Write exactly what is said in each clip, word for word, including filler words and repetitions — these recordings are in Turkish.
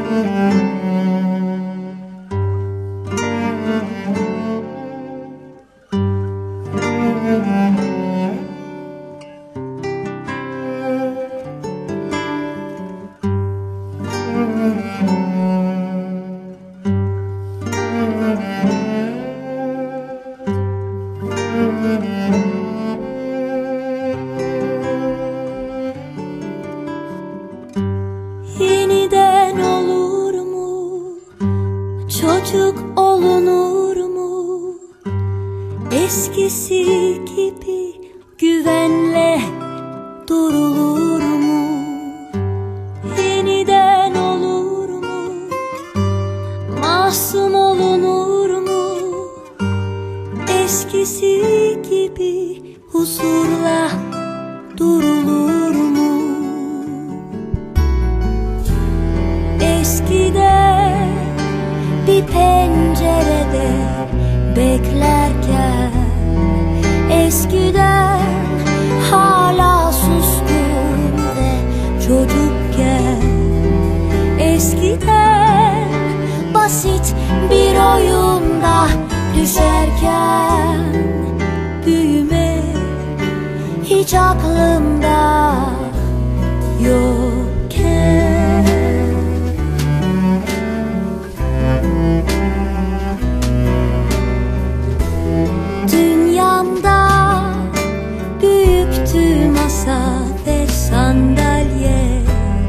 Yeniden olur mu? Çocuk olunur mu? Eskisi gibi güvenle durulur mu? Yeniden olur mu? Masum olunur mu? Eskisi gibi huzurla durulur mu? Eskiden bir pencerede beklerken, eskiden hala suskun ve çocukken, eskiden basit bir oyunda düşerken, büyüme hiç aklımda yokken. Dünyamda büyüktü masa ve sandalye,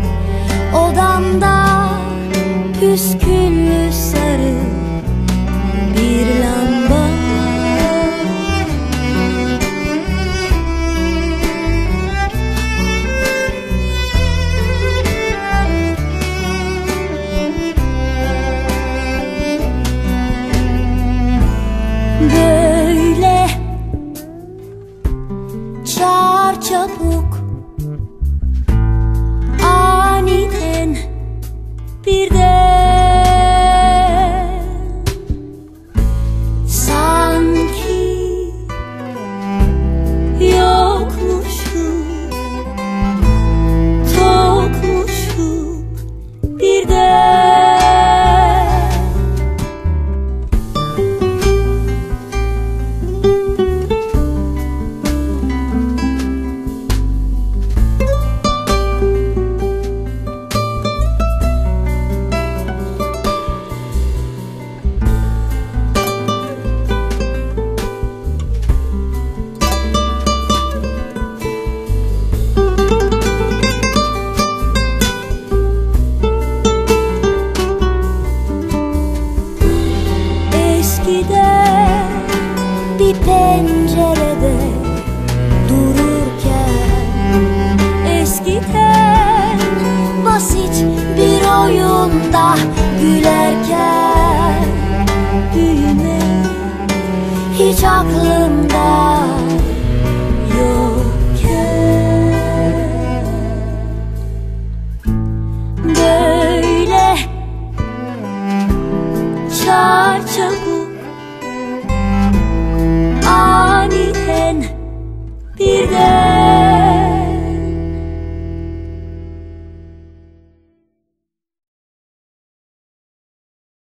odamda püsküllü sarı bir lamba. Böyle çağır çabuk, aniden birden, sanki yokmuşum, tokmuşum birden. Eskiden bir pencerede dururken, eskiden basit bir oyunda gülerken, büyüme hiç aklımda yokken. Böyle çağır çabuk,